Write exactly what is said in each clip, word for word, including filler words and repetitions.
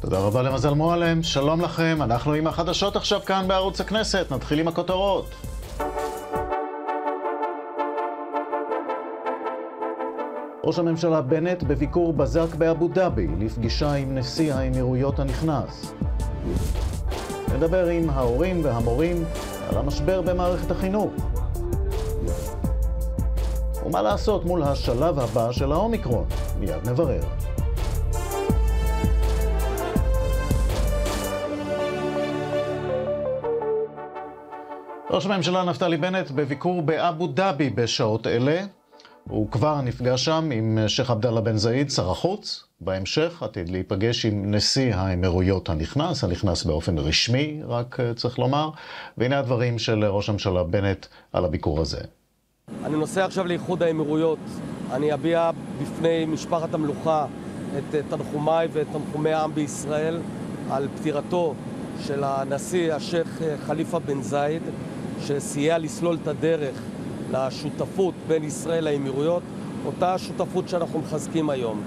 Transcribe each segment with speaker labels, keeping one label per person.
Speaker 1: תודה רבה למזל מועלם, שלום לכם, אנחנו עם החדשות עכשיו כאן בערוץ הכנסת, נתחיל עם הכותרות. ראש הממשלה בנט בביקור בזק באבו דאבי לפגישה עם נשיא האמירויות הנכנס. נדבר עם ההורים והמורים על המשבר במערכת החינוך. ומה לעשות מול השלב הבא של האומיקרון? מיד נברר. ראש הממשלה נפתלי בנט בביקור באבו דאבי בשעות אלה. הוא כבר נפגש שם עם שייח עבדאללה בן זאיד, שר החוץ. בהמשך עתיד להיפגש עם נשיא האמירויות הנכנס, הנכנס באופן רשמי, רק צריך לומר. והנה הדברים של ראש הממשלה בנט על הביקור הזה.
Speaker 2: אני נוסע עכשיו לאיחוד האמירויות. אני אביע בפני משפחת המלוכה את תנחומיי ואת תנחומי העם בישראל על פטירתו של הנשיא השייח חליפה בן זאיד, שסייע לסלול את הדרך לשותפות בין ישראל לאמירויות, אותה שותפות שאנחנו מחזקים היום.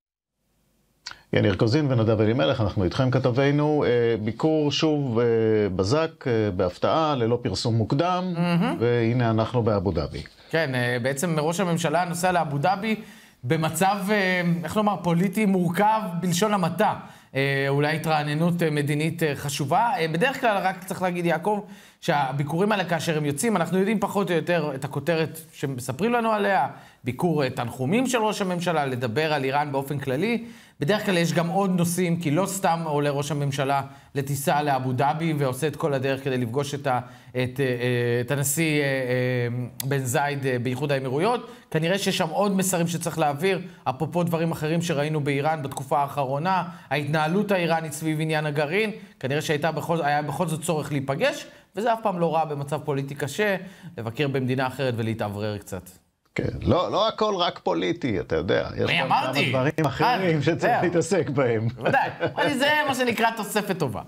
Speaker 1: יניר קוזין ונדב אלימלך, אנחנו איתכם כתבינו. ביקור שוב בזק, בהפתעה, ללא פרסום מוקדם, mm-hmm. והנה אנחנו באבו דאבי.
Speaker 3: כן, בעצם ראש הממשלה נוסע לאבו דאבי במצב, איך לומר, פוליטי מורכב בלשון המעטה. אולי התרעננות מדינית חשובה. בדרך כלל רק צריך להגיד, יעקב, שהביקורים האלה כאשר הם יוצאים, אנחנו יודעים פחות או יותר את הכותרת שמספרים לנו עליה, ביקור תנחומים של ראש הממשלה, לדבר על איראן באופן כללי. בדרך כלל יש גם עוד נושאים, כי לא סתם עולה ראש הממשלה לטיסה לאבו דאבי ועושה את כל הדרך כדי לפגוש את, ה, את, את הנשיא בן זאיד באיחוד האמירויות. כנראה שיש שם עוד מסרים שצריך להעביר, אפרופו דברים אחרים שראינו באיראן בתקופה האחרונה, ההתנהלות האיראנית סביב עניין הגרעין, כנראה שהיה בכל, בכל זאת צורך להיפגש, וזה אף פעם לא רע במצב פוליטי קשה, לבקר במדינה אחרת ולהתעברר קצת.
Speaker 1: כן, לא, לא הכל רק פוליטי, אתה יודע. יש גם כמה דברים אחרים שצריך להתעסק בהם.
Speaker 3: ודאי, זה מה שנקרא תוספת טובה.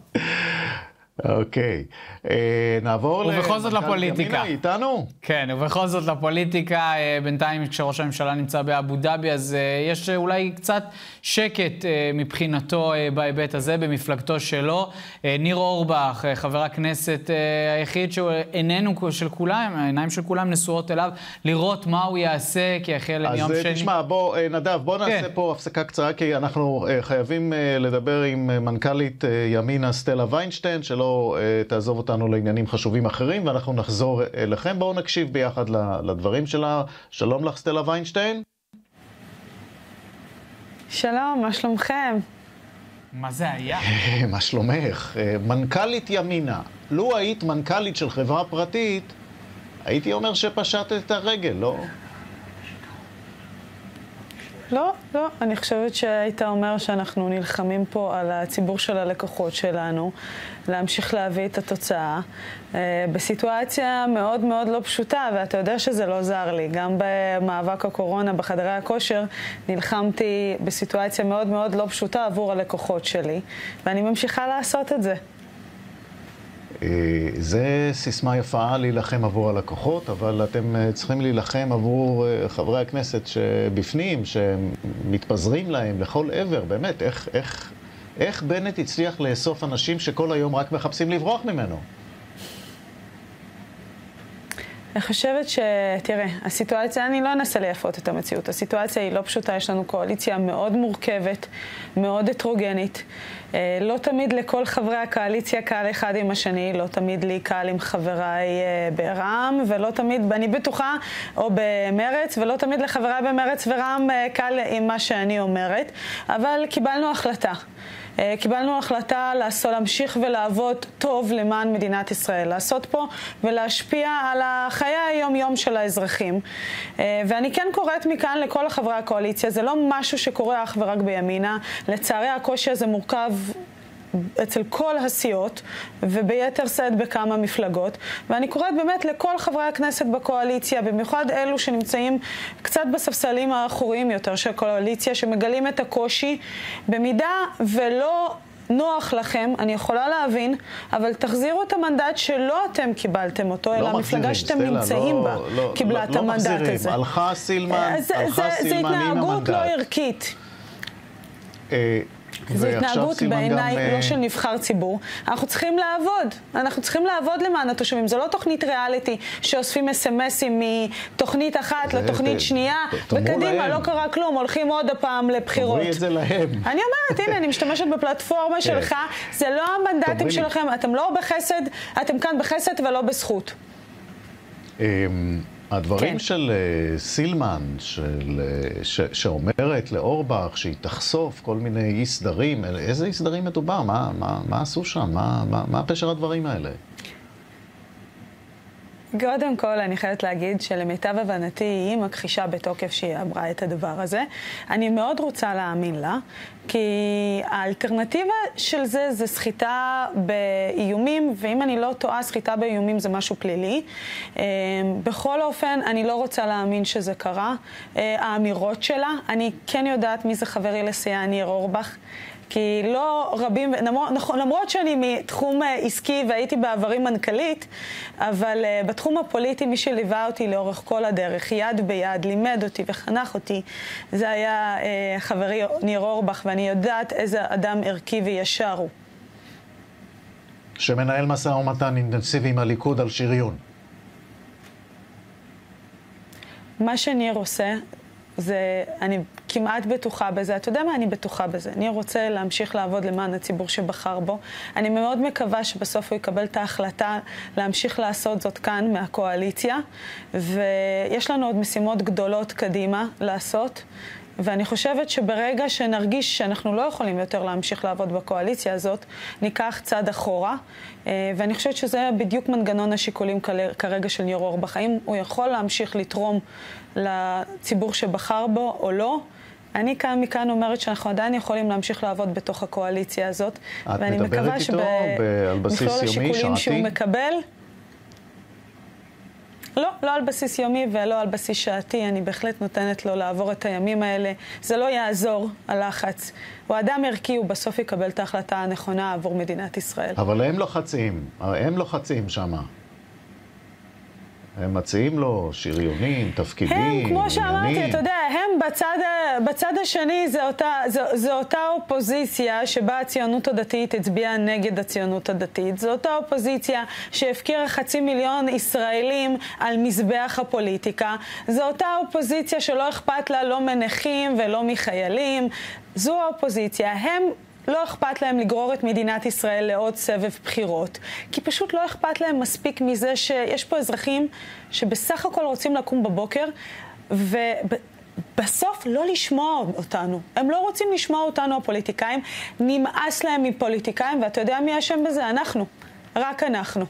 Speaker 1: אוקיי, נעבור
Speaker 4: ובכל זאת לפוליטיקה.
Speaker 1: איתנו?
Speaker 4: כן, ובכל זאת לפוליטיקה, בינתיים כשראש הממשלה נמצא באבו דאבי, אז יש אולי קצת שקט מבחינתו בהיבט הזה, במפלגתו שלו. ניר אורבך, חבר הכנסת היחיד שהוא עינינו של כולם, העיניים של כולם נשואות אליו, לראות מה הוא יעשה, כי החל מיום שני.
Speaker 1: אז תשמע, בוא, נדב, בוא נעשה כן. פה הפסקה קצרה, כי אנחנו חייבים לדבר עם מנכ"לית ימינה סטלה ויינשטיין, שלא תעזוב אותנו לעניינים חשובים אחרים, ואנחנו נחזור אליכם. בואו נקשיב ביחד לדברים שלה. שלום לך, סטלה ויינשטיין.
Speaker 5: שלום, מה שלומכם?
Speaker 3: מה זה היה?
Speaker 1: מה שלומך? מנכ"לית ימינה. לו היית מנכ"לית של חברה פרטית, הייתי אומר שפשטת את הרגל, לא?
Speaker 5: לא, לא. אני חושבת שהיית אומר שאנחנו נלחמים פה על הציבור של הלקוחות שלנו, להמשיך להביא את התוצאה, בסיטואציה מאוד מאוד לא פשוטה, ואתה יודע שזה לא זר לי. גם במאבק הקורונה בחדרי הכושר נלחמתי בסיטואציה מאוד מאוד לא פשוטה עבור הלקוחות שלי, ואני ממשיכה לעשות את זה.
Speaker 1: זה סיסמה יפה להילחם עבור הלקוחות, אבל אתם צריכים להילחם עבור חברי הכנסת שבפנים, שמתפזרים להם לכל עבר. באמת, איך, איך, איך בנט הצליח לאסוף אנשים שכל היום רק מחפשים לברוח ממנו?
Speaker 5: אני חושבת ש... תראה, הסיטואציה, אני לא אנסה ליפות את המציאות. הסיטואציה היא לא פשוטה, יש לנו קואליציה מאוד מורכבת, מאוד הטרוגנית. לא תמיד לכל חברי הקואליציה קהל אחד עם השני, לא תמיד לי קהל עם חבריי ברע"מ, ולא תמיד, אני בטוחה, או במרץ, ולא תמיד לחבריי במרץ ורע"מ קהל עם מה שאני אומרת. אבל קיבלנו החלטה. קיבלנו החלטה לעשות, להמשיך ולעבוד טוב למען מדינת ישראל, לעשות פה ולהשפיע על החיי היום-יום של האזרחים. ואני כן קוראת מכאן לכל החברי הקואליציה, זה לא משהו שקורה אך ורק בימינה, לצערי הקושי הזה מורכב אצל כל הסיעות וביתר שאת בכמה מפלגות, ואני קוראת באמת לכל חברי הכנסת בקואליציה, במיוחד אלו שנמצאים קצת בספסלים האחוריים יותר של הקואליציה, שמגלים את הקושי, במידה ולא נוח לכם, אני יכולה להבין, אבל תחזירו את המנדט שלא אתם קיבלתם אותו, אלא המפלגה שאתם נמצאים בה קיבלה את המנדט הזה.
Speaker 1: הלכה סילמן, הלכה סילמן עם המנדט.
Speaker 5: זה התנהגות לא ערכית. זו התנהגות בעיניי גם... לא של נבחר ציבור. אנחנו צריכים לעבוד. אנחנו צריכים לעבוד למען התושבים. זו לא תוכנית ריאליטי שאוספים אס-אמסים מתוכנית אחת לתוכנית שנייה, וקדימה, לא קרה כלום, הולכים עוד הפעם לבחירות.
Speaker 1: תאמרי את זה להם.
Speaker 5: אני אומרת, הנה, אני משתמשת בפלטפורמה שלך, זה לא המנדטים שלכם, אתם לא בחסד, אתם כאן בחסד ולא בזכות.
Speaker 1: הדברים
Speaker 5: כן.
Speaker 1: של סילמן, של, ש, שאומרת לאורבך שהיא תחשוף כל מיני אי סדרים, איזה אי סדרים מדובר? מה, מה, מה עשו שם? מה, מה, מה פשר הדברים האלה?
Speaker 5: קודם כל, אני חייבת להגיד שלמיטב הבנתי היא מכחישה בתוקף שהיא אמרה את הדבר הזה. אני מאוד רוצה להאמין לה, כי האלטרנטיבה של זה זה סחיטה באיומים, ואם אני לא טועה, סחיטה באיומים זה משהו פלילי. בכל אופן, אני לא רוצה להאמין שזה קרה. האמירות שלה, אני כן יודעת מי זה חברי לסיעה, ניר אורבך, כי לא רבים, נכון, למרות שאני מתחום עסקי והייתי בעברי מנכ"לית, אבל uh, בתחום הפוליטי מי שליווה אותי לאורך כל הדרך, יד ביד, לימד אותי וחנך אותי, זה היה uh, חברי ניר אורבך, ואני יודעת איזה אדם ערכי וישר הוא.
Speaker 1: שמנהל משא ומתן אינטנסיבי עם הליכוד על שריון.
Speaker 5: מה שניר עושה, זה, אני כמעט בטוחה בזה. אתה יודע מה? אני בטוחה בזה. אני רוצה להמשיך לעבוד למען הציבור שבחר בו. אני מאוד מקווה שבסוף הוא יקבל את ההחלטה להמשיך לעשות זאת כאן מהקואליציה. ויש לנו עוד משימות גדולות קדימה לעשות. ואני חושבת שברגע שנרגיש שאנחנו לא יכולים יותר להמשיך לעבוד בקואליציה הזאת, ניקח צעד אחורה. ואני חושבת שזה בדיוק מנגנון השיקולים כרגע של ניר אורבך. האם הוא יכול להמשיך לתרום לציבור שבחר בו או לא? אני כאן מכאן אומרת שאנחנו עדיין יכולים להמשיך לעבוד בתוך הקואליציה הזאת.
Speaker 1: ואני מקווה
Speaker 5: שבמכלול השיקולים שהוא מקבל, לא, לא על בסיס יומי ולא על בסיס שעתי, אני בהחלט נותנת לו לעבור את הימים האלה. זה לא יעזור, הלחץ. הוא אדם ערכי, הוא בסוף יקבל את ההחלטה הנכונה עבור מדינת ישראל.
Speaker 1: אבל הם לוחצים, הם לוחצים שמה. הם מציעים לו שריונים, תפקידים,
Speaker 5: הם, כמו
Speaker 1: עניינים.
Speaker 5: שאמרתי, אתה יודע, הם בצד, בצד השני, זה אותה, זו, זו אותה אופוזיציה שבה הציונות הדתית הצביעה נגד הציונות הדתית. זו אותה אופוזיציה שהפקירה חצי מיליון ישראלים על מזבח הפוליטיקה. זו אותה אופוזיציה שלא אכפת לה לא מנכים ולא מחיילים. זו האופוזיציה. הם... לא אכפת להם לגרור את מדינת ישראל לעוד סבב בחירות, כי פשוט לא אכפת להם מספיק מזה שיש פה אזרחים שבסך הכל רוצים לקום בבוקר, ובסוף לא לשמוע אותנו. הם לא רוצים לשמוע אותנו, הפוליטיקאים. נמאס להם מפוליטיקאים, ואתה יודע מי אשם בזה? אנחנו. רק אנחנו.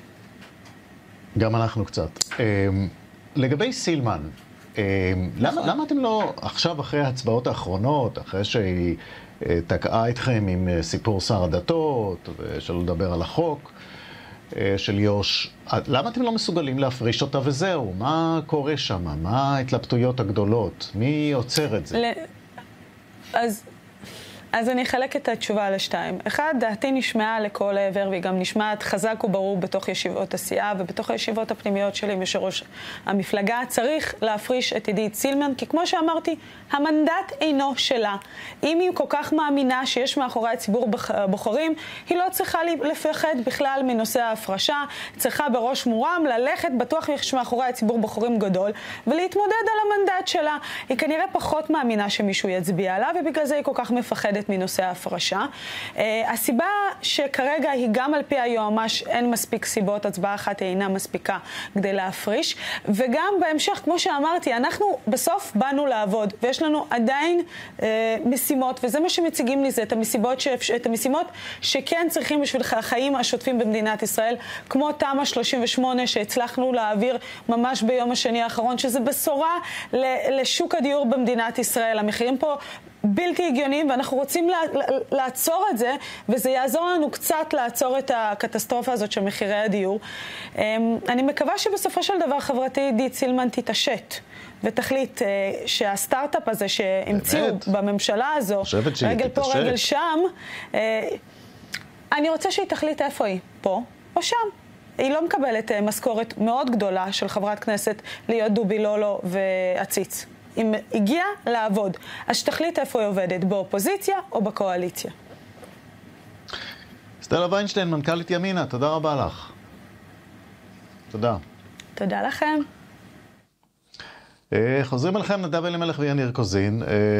Speaker 1: גם אנחנו קצת. לגבי סילמן, למה, למה אתם לא, עכשיו אחרי ההצבעות האחרונות, אחרי שהיא תקעה אתכם עם סיפור שר הדתות, ושלא לדבר על החוק של יוש, למה אתם לא מסוגלים להפריש אותה וזהו? מה קורה שם? מה ההתלבטויות הגדולות? מי עוצר את זה? ל...
Speaker 5: אז... אז אני אחלק את התשובה לשתיים. אחד, דעתי נשמעה לכל העבר, והיא גם נשמעת חזק וברור בתוך ישיבות הסיעה, ובתוך הישיבות הפנימיות שלי, משראש המפלגה, צריך להפריש את עידית סילמן, כי כמו שאמרתי, המנדט אינו שלה. אם היא כל כך מאמינה שיש מאחורי הציבור בוחרים, היא לא צריכה לפחד בכלל מנושא ההפרשה, צריכה בראש מורם ללכת, בטוח יש מאחורי הציבור בוחרים גדול, ולהתמודד על המנדט שלה. היא כנראה פחות מאמינה שמישהו יצביע עליו, ובגלל זה היא כל כך מפחדת מנושא ההפרשה. Uh, הסיבה שכרגע היא גם על פי היועמ"ש אין מספיק סיבות, הצבעה אחת אינה מספיקה כדי להפריש, וגם בהמשך, כמו שאמרתי, אנחנו בסוף באנו לעבוד, ויש לנו עדיין uh, משימות, וזה מה שמציגים לי זה, את המשימות, ש... את המשימות שכן צריכים בשביל החיים השוטפים במדינת ישראל, כמו תמ"א שלושים ושמונה שהצלחנו להעביר ממש ביום השני האחרון, שזה בשורה לשוק הדיור במדינת ישראל. המחירים פה בלתי הגיוניים, ואנחנו רוצים לעצור את זה, וזה יעזור לנו קצת לעצור את הקטסטרופה הזאת של מחירי הדיור. אני מקווה שבסופו של דבר חברתי עידית סילמן תתעשת, ותחליט שהסטארט-אפ הזה שהמציאו בממשלה הזו, רגל פה, רגל שם, אני רוצה שהיא תחליט איפה היא, פה או שם. היא לא מקבלת משכורת מאוד גדולה של חברת כנסת להיות דובי לולו ועציץ. היא הגיעה לעבוד. אז שתחליט איפה היא עובדת, באופוזיציה או בקואליציה.
Speaker 1: סטלה ויינשטיין, מנכ"לית ימינה, תודה רבה לך. תודה.
Speaker 5: תודה לכם.
Speaker 1: חוזרים אליכם, נדב אלימלך ויניר קוזין.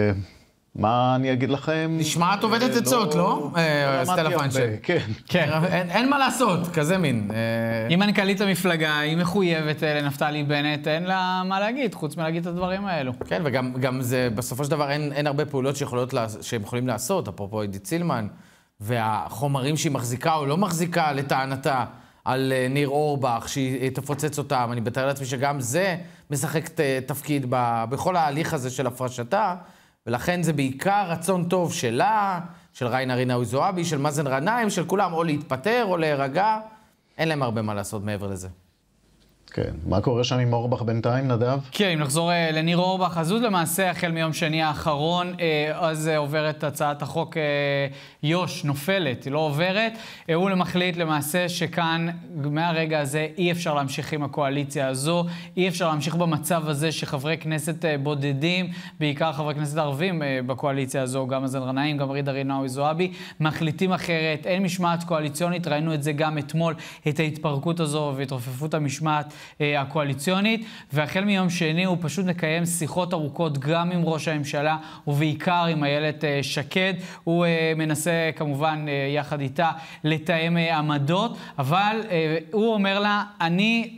Speaker 1: מה אני אגיד לכם?
Speaker 3: נשמע את עובדת עצות, לא? סטלה ויינשטיין.
Speaker 1: כן.
Speaker 3: אין מה לעשות, כזה מין.
Speaker 4: היא מנכ"לית המפלגה, היא מחויבת לנפתלי בנט, אין לה מה להגיד, חוץ מלהגיד את הדברים האלו.
Speaker 3: כן, וגם זה, בסופו של דבר, אין הרבה פעולות שהם יכולים לעשות, אפרופו עידית סילמן, והחומרים שהיא מחזיקה או לא מחזיקה לטענתה על ניר אורבך, שהיא תפוצץ אותם. אני מתאר לעצמי שגם זה משחק תפקיד בכל ההליך הזה של הפרשתה, ולכן זה בעיקר רצון טוב שלה, של ג'ידא רינאוי זועבי, של מאזן גנאים, של כולם, או להתפטר או להירגע. אין להם הרבה מה לעשות מעבר לזה.
Speaker 1: כן. מה קורה שם עם אורבך בינתיים, נדב?
Speaker 4: כן, אם נחזור לניר אורבך, אז הוא למעשה החל מיום שני האחרון, אז עוברת הצעת החוק יוש, נופלת, היא לא עוברת. הוא למחליט למעשה שכאן, מהרגע הזה, אי אפשר להמשיך עם הקואליציה הזו, אי אפשר להמשיך במצב הזה שחברי כנסת בודדים, בעיקר חברי כנסת ערבים בקואליציה הזו, גם מאזן גנאים, גם ג'ידא רינאוי זועבי, מחליטים אחרת, אין משמעת קואליציונית, ראינו את זה גם אתמול, את ההתפרקות הזו והתרופפות המשמעת הקואליציונית, והחל מיום שני הוא פשוט מקיים שיחות ארוכות גם עם ראש הממשלה ובעיקר עם איילת שקד. הוא מנסה כמובן יחד איתה לתאם עמדות, אבל הוא אומר לה, אני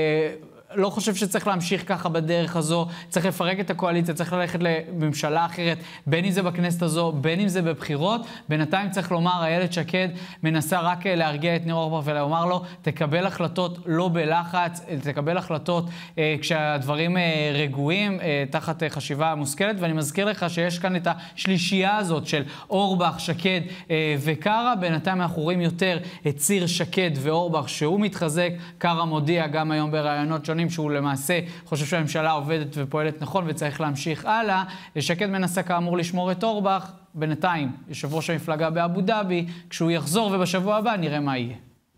Speaker 4: לא חושב שצריך להמשיך ככה בדרך הזו, צריך לפרק את הקואליציה, צריך ללכת לממשלה אחרת, בין אם זה בכנסת הזו, בין אם זה בבחירות. בינתיים צריך לומר, איילת שקד מנסה רק להרגיע את ניר אורבך ולומר לו, תקבל החלטות לא בלחץ, תקבל החלטות אה, כשהדברים אה, רגועים, אה, תחת אה, חשיבה מושכלת. ואני מזכיר לך שיש כאן את השלישייה הזאת של אורבך, שקד אה, וקרה. בינתיים אנחנו רואים יותר את ציר שקד ואורבך שהוא מתחזק. קרה מודיע גם היום ברעיונות שונים שהוא למעשה חושב שהממשלה עובדת ופועלת נכון וצריך להמשיך הלאה. שקד מנסה כאמור לשמור את אורבך. בינתיים, יושב ראש המפלגה באבו דאבי, כשהוא יחזור ובשבוע הבא נראה מה יהיה.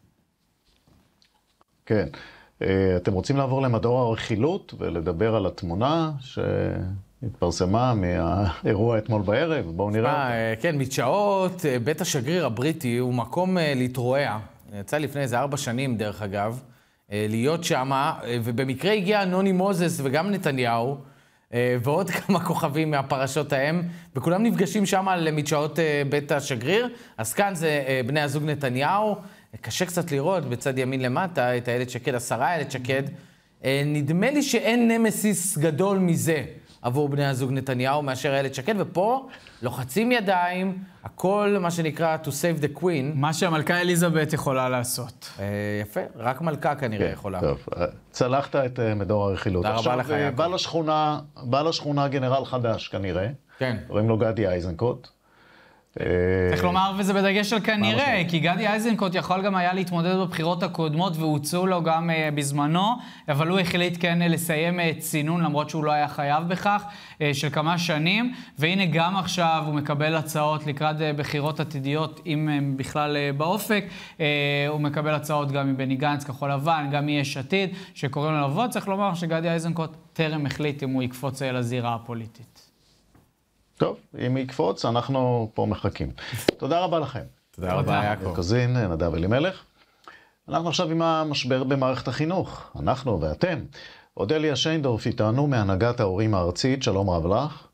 Speaker 1: כן. אתם רוצים לעבור למדור הרכילות ולדבר על התמונה שהתפרסמה מהאירוע אתמול בערב? בואו נראה.
Speaker 3: כן, משעות, בית השגריר הבריטי הוא מקום להתרועע. יצא לפני איזה ארבע שנים דרך אגב. להיות שמה, ובמקרה הגיע נוני מוזס וגם נתניהו, ועוד כמה כוכבים מהפרשות ההם, וכולם נפגשים שמה למדשאות בית השגריר. אז כאן זה בני הזוג נתניהו, קשה קצת לראות בצד ימין למטה את איילת שקד, השרה איילת שקד. נדמה לי שאין נמסיס גדול מזה עבור בני הזוג נתניהו מאשר איילת שקד, ופה לוחצים ידיים, הכל מה שנקרא to save the queen.
Speaker 4: מה שהמלכה אליזבת יכולה לעשות.
Speaker 3: יפה, רק מלכה כנראה יכולה.
Speaker 1: טוב, צלחת את מדור הרכילות.
Speaker 3: תודה רבה לך, יעקב.
Speaker 1: עכשיו, בא לשכונה, בא לשכונה גנרל חדש כנראה.
Speaker 3: כן.
Speaker 1: קוראים לו גדי איזנקוט.
Speaker 4: צריך לומר, וזה בדגש על כנראה, כי גדי איזנקוט יכול גם היה להתמודד בבחירות הקודמות, והוצאו לו גם בזמנו, אבל הוא החליט כן לסיים צינון, למרות שהוא לא היה חייב בכך, של כמה שנים, והנה גם עכשיו הוא מקבל הצעות לקראת בחירות עתידיות, אם הם בכלל באופק, הוא מקבל הצעות גם מבני גנץ, כחול לבן, גם מיש עתיד, שקוראים לו לבוא. צריך לומר שגדי איזנקוט טרם החליט אם הוא יקפוץ לזירה הפוליטית.
Speaker 1: טוב, אם יקפוץ, אנחנו פה מחכים. תודה רבה לכם.
Speaker 3: תודה רבה, יעקב.
Speaker 1: קוזין, נדב אלימלך. אנחנו עכשיו עם המשבר במערכת החינוך. אנחנו ואתם. אודליה שיינדורף איתנו מהנהגת ההורים הארצית. שלום רב לך.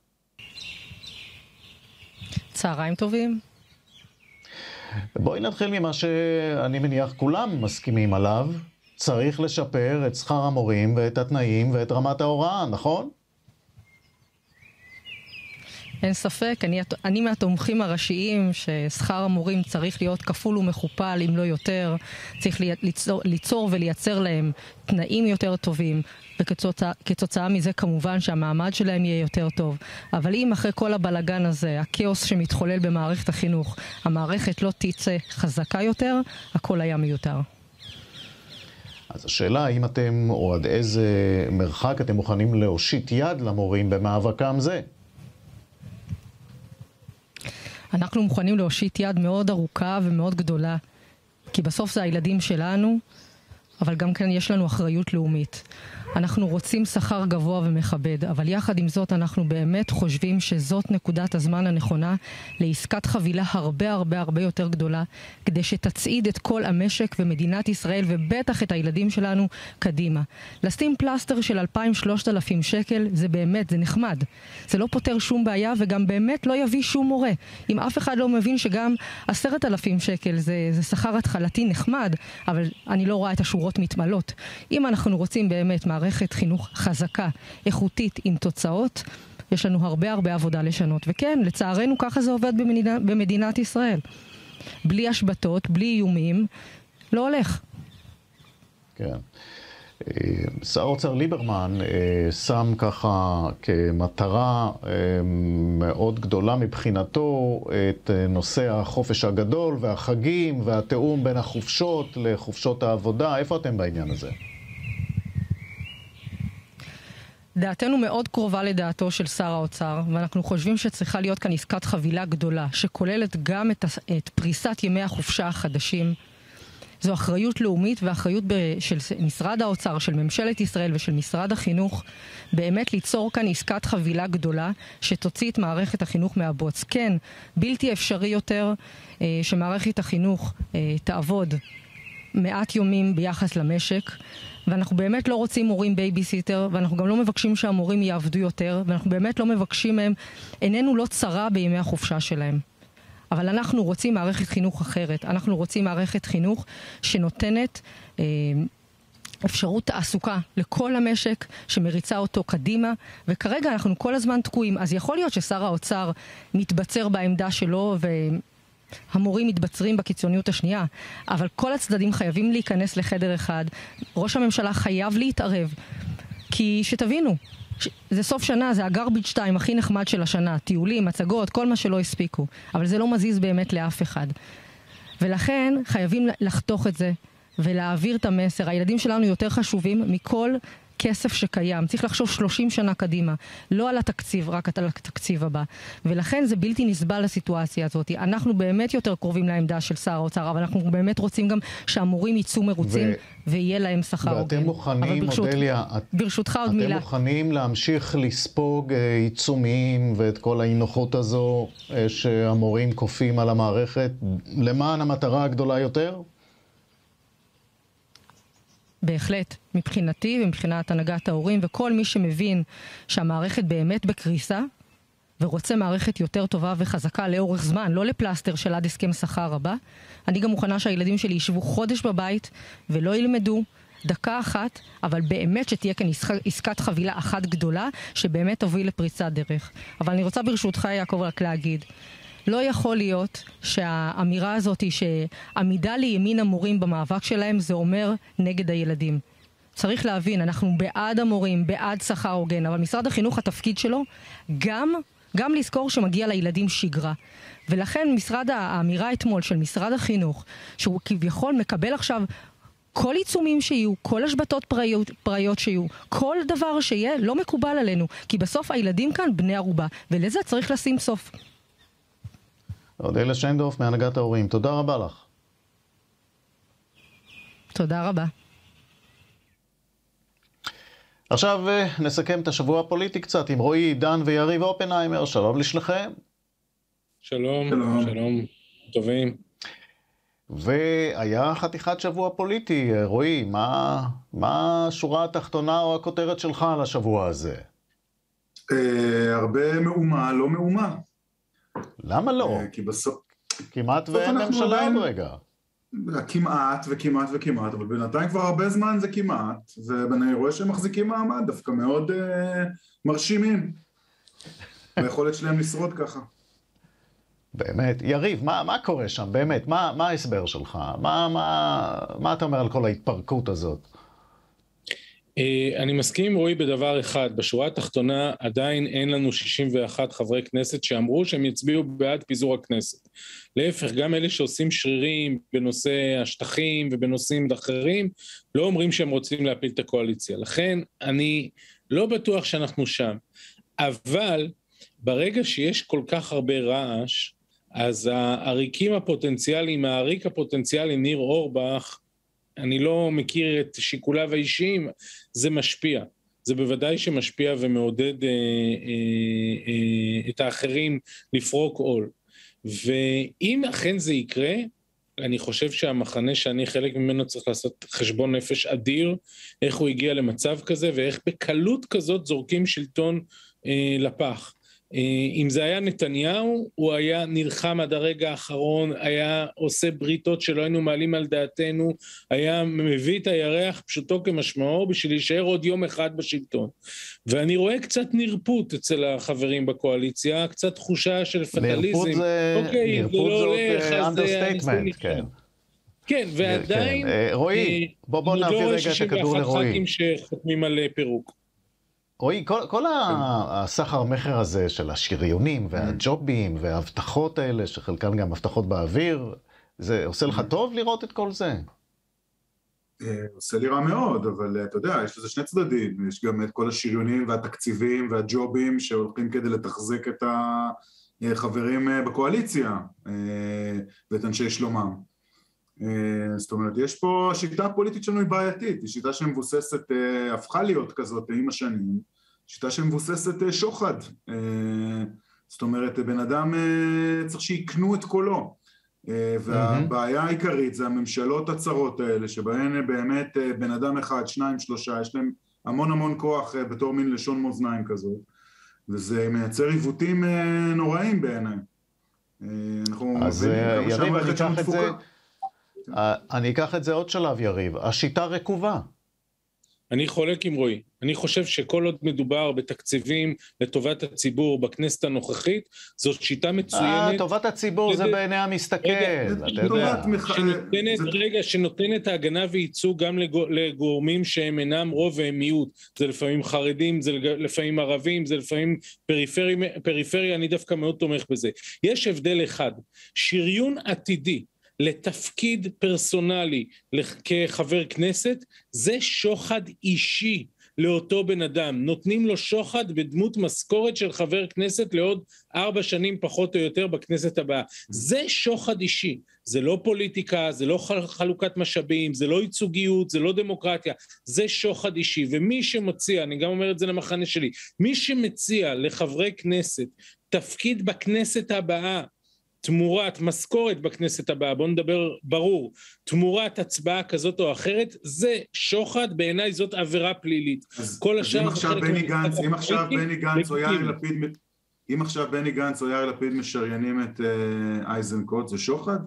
Speaker 6: צהריים טובים.
Speaker 1: בואי נתחיל ממה שאני מניח כולם מסכימים עליו. צריך לשפר את שכר המורים ואת התנאים ואת רמת ההוראה, נכון?
Speaker 6: אין ספק, אני, אני מהתומכים הראשיים ששכר המורים צריך להיות כפול ומכופל, אם לא יותר. צריך ליצור, ליצור ולייצר להם תנאים יותר טובים, וכתוצאה מזה כמובן שהמעמד שלהם יהיה יותר טוב. אבל אם אחרי כל הבלגן הזה, הכאוס שמתחולל במערכת החינוך, המערכת לא תצא חזקה יותר, הכל היה מיותר.
Speaker 1: אז השאלה, האם אתם, או עד איזה מרחק אתם מוכנים להושיט יד למורים במאבקם זה?
Speaker 6: אנחנו מוכנים להושיט יד מאוד ארוכה ומאוד גדולה, כי בסוף זה הילדים שלנו, אבל גם כאן יש לנו אחריות לאומית. אנחנו רוצים שכר גבוה ומכבד, אבל יחד עם זאת אנחנו באמת חושבים שזאת נקודת הזמן הנכונה לעסקת חבילה הרבה הרבה הרבה יותר גדולה, כדי שתצעיד את כל המשק ומדינת ישראל ובטח את הילדים שלנו קדימה. לשים פלסטר של אלפיים שלושת אלפים שקל זה באמת, זה נחמד. זה לא פותר שום בעיה וגם באמת לא יביא שום מורה. אם אף אחד לא מבין שגם עשרת אלפים שקל זה, זה שכר התחלתי נחמד, אבל אני לא רואה את השורות מתמלות. אם אנחנו רוצים באמת מערכת חינוך חזקה, איכותית, עם תוצאות, יש לנו הרבה הרבה עבודה לשנות. וכן, לצערנו ככה זה עובד במדינה, במדינת ישראל. בלי השבתות, בלי איומים, לא הולך.
Speaker 1: כן. שר האוצר ליברמן שם ככה כמטרה מאוד גדולה מבחינתו את נושא החופש הגדול והחגים והתאום בין החופשות לחופשות העבודה. איפה אתם בעניין הזה?
Speaker 6: דעתנו מאוד קרובה לדעתו של שר האוצר, ואנחנו חושבים שצריכה להיות כאן עסקת חבילה גדולה, שכוללת גם את, את פריסת ימי החופשה החדשים. זו אחריות לאומית ואחריות של משרד האוצר, של ממשלת ישראל ושל משרד החינוך, באמת ליצור כאן עסקת חבילה גדולה שתוציא את מערכת החינוך מהבוץ. כן, בלתי אפשרי יותר שמערכת החינוך תעבוד מעט יומים ביחס למשק, ואנחנו באמת לא רוצים מורים בייביסיטר, ואנחנו גם לא מבקשים שהמורים יעבדו יותר, ואנחנו באמת לא מבקשים מהם, איננו לא צרה בימי החופשה שלהם. אבל אנחנו רוצים מערכת חינוך אחרת. אנחנו רוצים מערכת חינוך שנותנת אה, אפשרות תעסוקה לכל המשק, שמריצה אותו קדימה, וכרגע אנחנו כל הזמן תקועים. אז יכול להיות ששר האוצר מתבצר בעמדה שלו, והמורים מתבצרים בקיצוניות השנייה, אבל כל הצדדים חייבים להיכנס לחדר אחד. ראש הממשלה חייב להתערב, כי שתבינו, זה סוף שנה, זה הגרביץ' שתיים הכי נחמד של השנה, טיולים, הצגות, כל מה שלא הספיקו, אבל זה לא מזיז באמת לאף אחד. ולכן חייבים לחתוך את זה ולהעביר את המסר. הילדים שלנו יותר חשובים מכל כסף שקיים. צריך לחשוב שלושים שנה קדימה, לא על התקציב, רק על התקציב הבא. ולכן זה בלתי נסבל לסיטואציה הזאת. אנחנו באמת יותר קרובים לעמדה של שר האוצר, אבל אנחנו באמת רוצים גם שהמורים יצאו מרוצים ו... ויהיה להם שכר הוגן.
Speaker 1: ואתם מוכנים, ברשות... אודליה,
Speaker 6: ברשותך עוד
Speaker 1: אתם
Speaker 6: מילה.
Speaker 1: אתם מוכנים להמשיך לספוג עיצומים ואת כל האי-נוחות הזו שהמורים כופים על המערכת למען המטרה הגדולה יותר?
Speaker 6: בהחלט, מבחינתי ומבחינת הנהגת ההורים וכל מי שמבין שהמערכת באמת בקריסה ורוצה מערכת יותר טובה וחזקה לאורך זמן, לא לפלסטר של עד הסכם שכר הבא. אני גם מוכנה שהילדים שלי ישבו חודש בבית ולא ילמדו דקה אחת, אבל באמת שתהיה כאן עסקת חבילה אחת גדולה שבאמת תוביל לפריצת דרך. אבל אני רוצה ברשותך יעקב רק להגיד, לא יכול להיות שהאמירה הזאת היא שעמידה לימין המורים במאבק שלהם זה אומר נגד הילדים. צריך להבין, אנחנו בעד המורים, בעד שכר הוגן, אבל משרד החינוך התפקיד שלו גם, גם לזכור שמגיע לילדים שגרה. ולכן משרד, האמירה אתמול של משרד החינוך, שהוא כביכול מקבל עכשיו כל עיצומים שיהיו, כל השבתות פראיות, פראיות שיהיו, כל דבר שיהיה לא מקובל עלינו, כי בסוף הילדים כאן בני ערובה, ולזה צריך לשים סוף.
Speaker 1: אודליה שיינדורף מהנהגת ההורים, תודה רבה לך.
Speaker 6: תודה רבה.
Speaker 1: עכשיו נסכם את השבוע הפוליטי קצת עם רועי, דן ויריב אופנהיימר. שלום לשלכם.
Speaker 7: שלום, שלום, שלום, טובים.
Speaker 1: והיה חתיכת שבוע פוליטי. רועי, מה, מה השורה התחתונה או הכותרת שלך על השבוע הזה?
Speaker 8: הרבה מאומה, לא מאומה.
Speaker 1: למה לא?
Speaker 8: כי בסוף...
Speaker 1: כמעט ואין ממשלה עוד רגע.
Speaker 8: כמעט וכמעט וכמעט, אבל בינתיים כבר הרבה זמן זה כמעט, ואני רואה שהם מחזיקים מעמד, דווקא מאוד מרשימים. היכולת שלהם לשרוד ככה.
Speaker 1: באמת. יריב, מה, מה קורה שם? באמת, מה, מה ההסבר שלך? מה, מה, מה אתה אומר על כל ההתפרקות הזאת?
Speaker 7: אני מסכים עם רועי בדבר אחד, בשורה התחתונה עדיין אין לנו שישים ואחת חברי כנסת שאמרו שהם יצביעו בעד פיזור הכנסת. להפך, גם אלה שעושים שרירים בנושא השטחים ובנושאים אחרים, לא אומרים שהם רוצים להפיל את הקואליציה. לכן אני לא בטוח שאנחנו שם. אבל ברגע שיש כל כך הרבה רעש, אז העריקים הפוטנציאליים, העריק הפוטנציאלי ניר אורבך, אני לא מכיר את שיקוליו האישיים, זה משפיע. זה בוודאי שמשפיע ומעודד אה, אה, אה, את האחרים לפרוק עול. ואם אכן זה יקרה, אני חושב שהמחנה שאני חלק ממנו צריך לעשות חשבון נפש אדיר, איך הוא הגיע למצב כזה, ואיך בקלות כזאת זורקים שלטון אה, לפח. אה, אם זה היה נתניהו, הוא היה נלחם עד הרגע האחרון, היה עושה בריתות שלא היינו מעלים על דעתנו, היה מביא את הירח פשוטו כמשמעו, בשביל להישאר עוד יום אחד בשלטון. ואני רואה קצת נרפות אצל החברים בקואליציה, קצת תחושה של פטליזם.
Speaker 1: נרפות זה,
Speaker 7: אוקיי,
Speaker 1: נרפות
Speaker 7: זה לא
Speaker 1: זאת
Speaker 7: הולך,
Speaker 1: אנדרסטייטמנט, כן.
Speaker 7: כן, ועדיין...
Speaker 1: כן. רועי, בוא, בוא נעביר רגע את הכדור לרועי.
Speaker 7: ח"כים שחותמים על פירוק.
Speaker 1: רועי, כל, כל הסחר מחר הזה של השריונים והג'ובים וההבטחות האלה, שחלקן גם הבטחות באוויר, זה עושה לך טוב לראות את כל זה?
Speaker 8: עושה לי רע מאוד, אבל אתה יודע, יש לזה שני צדדים, יש גם את כל השריונים והתקציבים והג'ובים שהולכים כדי לתחזק את החברים בקואליציה ואת אנשי שלומם. זאת אומרת, יש פה, השיטה הפוליטית שלנו היא בעייתית, היא שיטה שמבוססת, הפכה להיות כזאת עם השנים, שיטה שמבוססת שוחד. זאת אומרת, בן אדם צריך שיקנו את קולו. והבעיה העיקרית זה הממשלות הצרות האלה, שבהן באמת בן אדם אחד, שניים, שלושה, יש להם המון המון כוח בתור מין לשון מאזניים כזאת, וזה מייצר עיוותים נוראים בעיניי.
Speaker 1: אז יריב, אני אקח את זה, אני אקח את זה עוד שלב, יריב. השיטה רקובה.
Speaker 7: אני חולק עם רועי. אני חושב שכל עוד מדובר בתקציבים לטובת הציבור בכנסת הנוכחית, זאת שיטה מצוינת.
Speaker 1: טובת הציבור זה בעיני המסתכל, אתה יודע.
Speaker 7: רגע, שנותנת ההגנה וייצוג גם לגורמים שהם אינם רוב והם מיעוט. זה לפעמים חרדים, זה לפעמים ערבים, זה לפעמים פריפריה, אני דווקא מאוד תומך בזה. יש הבדל אחד, שריון עתידי, לתפקיד פרסונלי כחבר כנסת, זה שוחד אישי לאותו בן אדם. נותנים לו שוחד בדמות משכורת של חבר כנסת לעוד ארבע שנים פחות או יותר בכנסת הבאה. זה שוחד אישי. זה לא פוליטיקה, זה לא חלוקת משאבים, זה לא ייצוגיות, זה לא דמוקרטיה. זה שוחד אישי. ומי שמציע, אני גם אומר את זה למחנה שלי, מי שמציע לחברי כנסת תפקיד בכנסת הבאה, תמורת משכורת בכנסת הבאה, בוא נדבר ברור, תמורת הצבעה כזאת או אחרת, זה שוחד, בעיניי זאת עבירה פלילית. כל השאר...
Speaker 8: אם עכשיו בני גנץ, אם עכשיו בני גנץ או יאיר לפיד, אם עכשיו בני גנץ או יאיר לפיד משריינים את אייזנקוט, זה שוחד?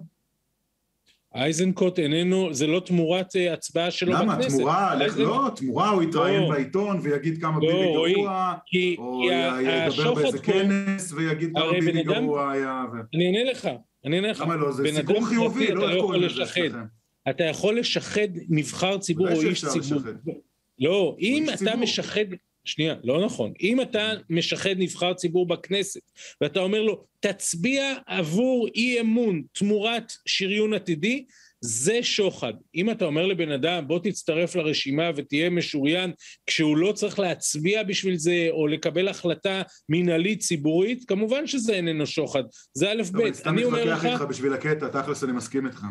Speaker 7: אייזנקוט איננו, זה לא תמורת הצבעה שלו בכנסת.
Speaker 8: למה? תמורה? לא, תמורה הוא יתראיין בעיתון ויגיד כמה ביבי גרוע, או ידבר באיזה כנס ויגיד כמה ביבי גרוע היה.
Speaker 7: אני אענה לך, אני אענה לך.
Speaker 8: למה לא? זה סיפור חיובי, לא איך קוראים לזה שלכם.
Speaker 7: אתה יכול לשחד נבחר ציבור או איש ציבור. לא, אם אתה משחד... שנייה, לא נכון. אם אתה משחד נבחר ציבור בכנסת, ואתה אומר לו, תצביע עבור אי אמון תמורת שריון עתידי, זה שוחד. אם אתה אומר לבן אדם, בוא תצטרף לרשימה ותהיה משוריין, כשהוא לא צריך להצביע בשביל זה, או לקבל החלטה מנהלית ציבורית, כמובן שזה איננו שוחד. זה א' ב'.
Speaker 8: אני מתווכח איתך בשביל הקטע, תכלס אני מסכים איתך.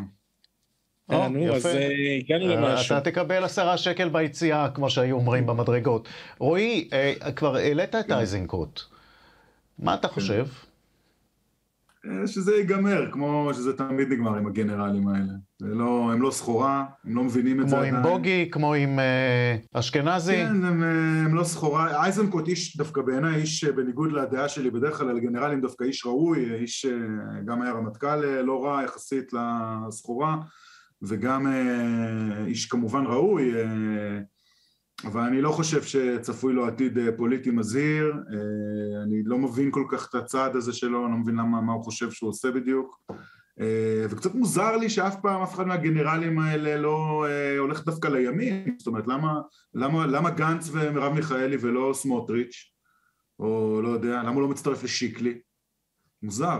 Speaker 7: אז הגענו למשהו.
Speaker 1: אתה תקבל עשרה שקל ביציאה, כמו שהיו אומרים במדרגות. רועי, כבר העלית את אייזנקוט. מה אתה חושב?
Speaker 8: שזה ייגמר, כמו שזה תמיד נגמר עם הגנרלים האלה. הם לא סחורה, הם לא מבינים את זה.
Speaker 1: כמו עם בוגי, כמו עם אשכנזי?
Speaker 8: כן, הם לא סחורה. אייזנקוט איש, דווקא בעיניי, איש בניגוד לדעה שלי, בדרך כלל על גנרלים דווקא איש ראוי, איש גם היה רמטכ"ל לא רע יחסית לסחורה. וגם איש כמובן ראוי, אבל אני לא חושב שצפוי לו עתיד פוליטי מזהיר, אני לא מבין כל כך את הצעד הזה שלו, אני לא מבין למה, מה הוא חושב שהוא עושה בדיוק, וקצת מוזר לי שאף פעם אף אחד מהגנרלים האלה לא הולך דווקא לימין, זאת אומרת, למה, למה, למה גנץ ומרב מיכאלי ולא סמוטריץ', או לא יודע, למה הוא לא מצטרף לשיקלי? מוזר.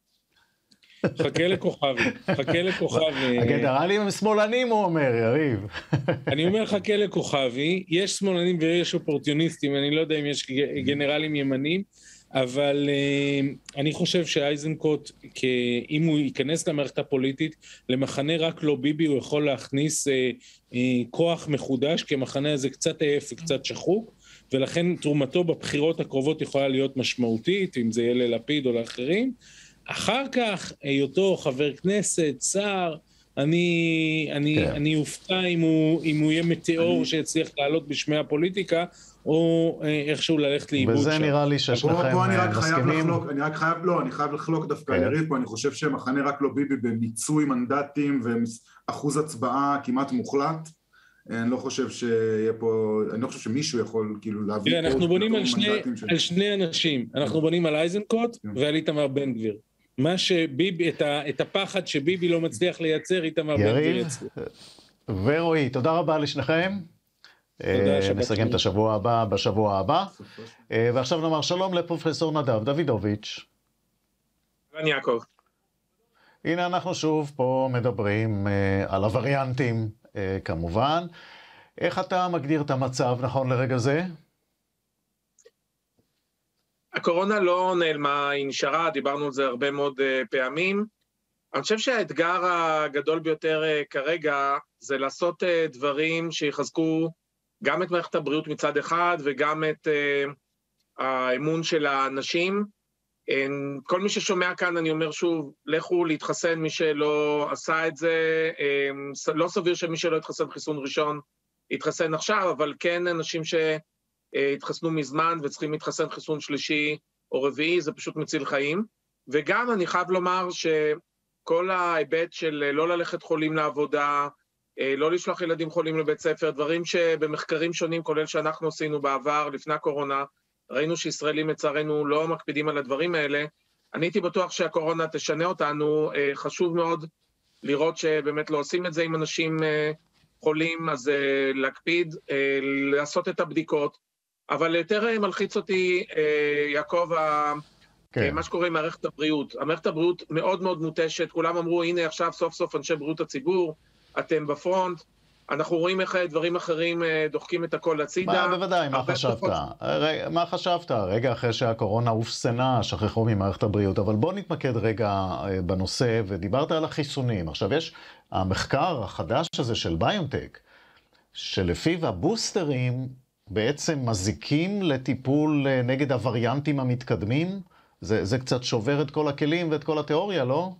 Speaker 7: חכה לכוכבי, חכה לכוכבי.
Speaker 1: הגנרלים הם שמאלנים, הוא אומר, יריב.
Speaker 7: אני אומר חכה לכוכבי, יש שמאלנים ויש אופורטוניסטים, אני לא יודע אם יש גנרלים ימנים, אבל אני חושב שאייזנקוט, אם הוא ייכנס למערכת הפוליטית, למחנה רק לא ביבי, הוא יכול להכניס כוח מחודש, כי המחנה הזה קצת עייף וקצת שחוק, ולכן תרומתו בבחירות הקרובות יכולה להיות משמעותית, אם זה יהיה ללפיד או לאחרים. אחר כך, היותו חבר כנסת, שר, אני, אני, כן. אני אופתע אם הוא, אם הוא יהיה מטאור אני... שיצליח לעלות בשמי הפוליטיקה, או איכשהו ללכת לאיבוד שם.
Speaker 1: וזה נראה לי ששניכם מסכימים.
Speaker 8: אני רק חייב, לא, אני חייב לחלוק דווקא על יריב פה, אני חושב שמחנה רק לא ביבי במיצוי מנדטים ואחוז הצבעה כמעט מוחלט. אני לא חושב שיהיה פה, אני לא חושב שמישהו יכול כאילו להביא פה...
Speaker 7: אנחנו בונים על שני, על שני אנשים, אנחנו בונים על אייזנקוט ועל איתמר בן גביר. מה שביבי, את, ה, את הפחד שביבי לא מצליח לייצר, איתמר בן גביר יצליח.
Speaker 1: ורועי, תודה רבה לשניכם. נסיים את השבוע הבא בשבוע הבא. ועכשיו נאמר שלום לפרופסור נדב דוידוביץ'.
Speaker 9: אני יעקב.
Speaker 1: הנה אנחנו שוב פה מדברים על הווריאנטים כמובן. איך אתה מגדיר את המצב נכון לרגע זה?
Speaker 9: הקורונה לא נעלמה, היא נשארה, דיברנו על זה הרבה מאוד פעמים. אני חושב שהאתגר הגדול ביותר כרגע זה לעשות דברים שיחזקו גם את מערכת הבריאות מצד אחד וגם את האמון של האנשים. כל מי ששומע כאן, אני אומר שוב, לכו להתחסן, מי שלא עשה את זה, לא סביר שמי שלא התחסן חיסון ראשון יתחסן עכשיו, אבל כן אנשים שהתחסנו מזמן וצריכים להתחסן חיסון שלישי או רביעי, זה פשוט מציל חיים. וגם אני חייב לומר שכל ההיבט של לא ללכת חולים לעבודה, לא לשלוח ילדים חולים לבית ספר, דברים שבמחקרים שונים, כולל שאנחנו עשינו בעבר, לפני הקורונה, ראינו שישראלים לצערנו לא מקפידים על הדברים האלה. אני הייתי בטוח שהקורונה תשנה אותנו, חשוב מאוד לראות שבאמת לא עושים את זה עם אנשים חולים, אז להקפיד, לעשות את הבדיקות. אבל יותר מלחיץ אותי, יעקב, כן. מה שקורה עם מערכת הבריאות. המערכת הבריאות מאוד מאוד מוטשת, כולם אמרו, הנה עכשיו סוף סוף אנשי בריאות הציבור, אתם בפרונט, אנחנו רואים איך דברים אחרים דוחקים את הכל לצידה.
Speaker 1: מה, בוודאי, מה חשבת? פחות... מה חשבת? רגע אחרי שהקורונה הופסנה, שכחו ממערכת הבריאות, אבל בוא נתמקד רגע בנושא, ודיברת על החיסונים. עכשיו יש המחקר החדש הזה של ביונטק, שלפיו הבוסטרים בעצם מזיקים לטיפול נגד הווריאנטים המתקדמים. זה, זה קצת שובר את כל הכלים ואת כל התיאוריה, לא?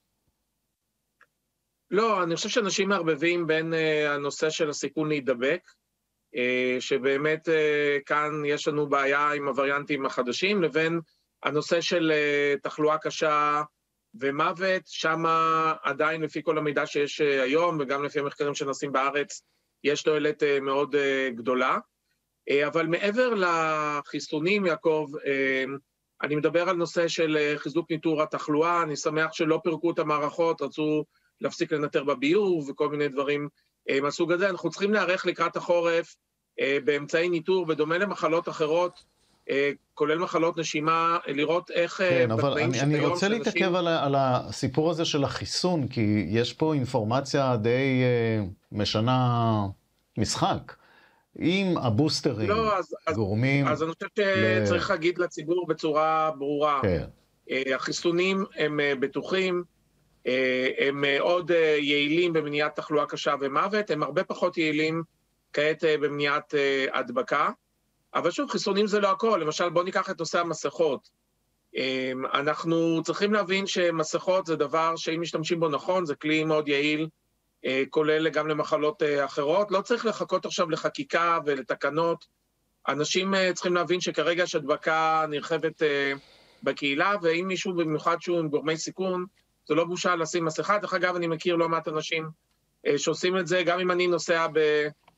Speaker 9: לא, אני חושב שאנשים מערבבים בין uh, הנושא של הסיכון להידבק, uh, שבאמת uh, כאן יש לנו בעיה עם הווריאנטים החדשים, לבין הנושא של uh, תחלואה קשה ומוות, שם עדיין לפי כל המידע שיש uh, היום, וגם לפי המחקרים שנעשים בארץ, יש תועלת uh, מאוד uh, גדולה. Uh, אבל מעבר לחיסונים, יעקב, uh, אני מדבר על נושא של uh, חיזוק ניטור התחלואה, אני שמח שלא פירקו את המערכות, רצו להפסיק לנטר בביוב וכל מיני דברים אה, מהסוג הזה. אנחנו צריכים להיערך לקראת החורף אה, באמצעי ניטור, בדומה למחלות אחרות, אה, כולל מחלות נשימה, לראות איך...
Speaker 1: כן, אבל אני, אני רוצה להתעכב שאנשים... על, על הסיפור הזה של החיסון, כי יש פה אינפורמציה די אה, משנה משחק. אם הבוסטרים
Speaker 9: לא, אז,
Speaker 1: גורמים...
Speaker 9: אז אני חושב שצריך ל... להגיד לציבור בצורה ברורה. כן. אה, החיסונים הם אה, בטוחים, הם מאוד יעילים במניעת תחלואה קשה ומוות, הם הרבה פחות יעילים כעת במניעת הדבקה, אבל שוב, חיסונים זה לא הכל. למשל, בואו ניקח את נושא המסכות. אנחנו צריכים להבין שמסכות זה דבר שאם משתמשים בו נכון, זה כלי מאוד יעיל, כולל גם למחלות אחרות. לא צריך לחכות עכשיו לחקיקה ולתקנות. אנשים צריכים להבין שכרגע יש הדבקה נרחבת בקהילה, ואם מישהו במיוחד שהוא עם גורמי סיכון, זה לא בושה לשים מסכה. דרך אגב, אני מכיר לא מעט אנשים שעושים את זה, גם אם אני נוסע ב,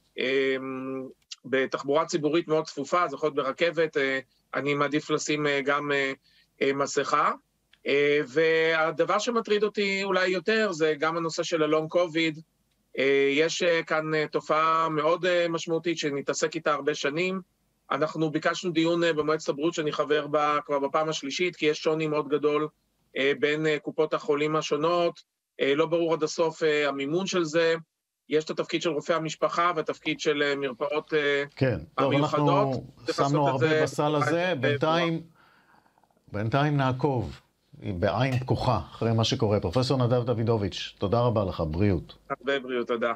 Speaker 9: בתחבורה ציבורית מאוד צפופה, זה יכול להיות ברכבת, אני מעדיף לשים גם מסכה. והדבר שמטריד אותי אולי יותר, זה גם הנושא של הלונג קוביד. יש כאן תופעה מאוד משמעותית שנתעסק איתה הרבה שנים. אנחנו ביקשנו דיון במועצת הבריאות שאני חבר בה כבר בפעם השלישית, כי יש שוני מאוד גדול בין קופות החולים השונות, לא ברור עד הסוף המימון של זה, יש את התפקיד של רופאי המשפחה והתפקיד של מרפאות
Speaker 1: כן,
Speaker 9: המיוחדות.
Speaker 1: כן, טוב, אנחנו שמנו הרבה בסל הזה, בינתיים בינתיים נעקוב בעין פקוחה אחרי מה שקורה. פרופסור נדב דוידוביץ', תודה רבה לך, בריאות.
Speaker 9: הרבה בריאות, תודה.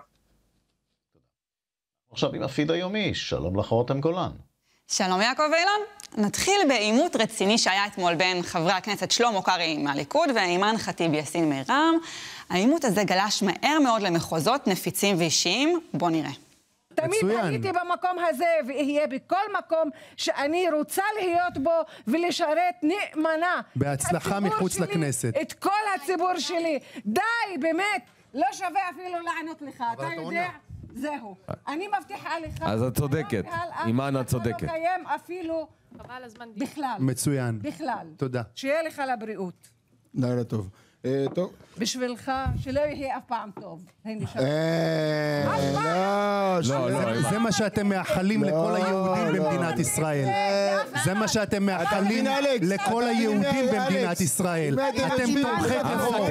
Speaker 1: עכשיו עם הפיד היומי, שלום לך רותם גולן.
Speaker 10: שלום יעקב אילון. נתחיל בעימות רציני שהיה אתמול בין חברי הכנסת שלמה קרעי מהליכוד ואימאן ח'טיב יאסין מרע"מ. העימות הזה גלש מהר מאוד למחוזות נפיצים ואישיים. בוא נראה.
Speaker 11: תמיד הייתי במקום הזה ואהיה בכל מקום שאני רוצה להיות בו ולשרת נאמנה.
Speaker 12: בהצלחה מחוץ לכנסת.
Speaker 11: את כל הציבור שלי. די, באמת, לא שווה אפילו לענות לך. אתה יודע, זהו. אני מבטיחה לך.
Speaker 13: אז את צודקת. אימאן, את צודקת.
Speaker 11: לא קיים אפילו בכלל.
Speaker 12: מצוין.
Speaker 11: בכלל.
Speaker 12: תודה.
Speaker 11: שיהיה לך לבריאות.
Speaker 12: לילה טוב. טוב.
Speaker 11: בשבילך שלא יהיה אף פעם טוב.
Speaker 12: לא, לא. זה מה שאתם מאחלים לכל היהודים במדינת ישראל. זה מה שאתם מאחלים לכל היהודים במדינת ישראל. אתם תומכי טרור.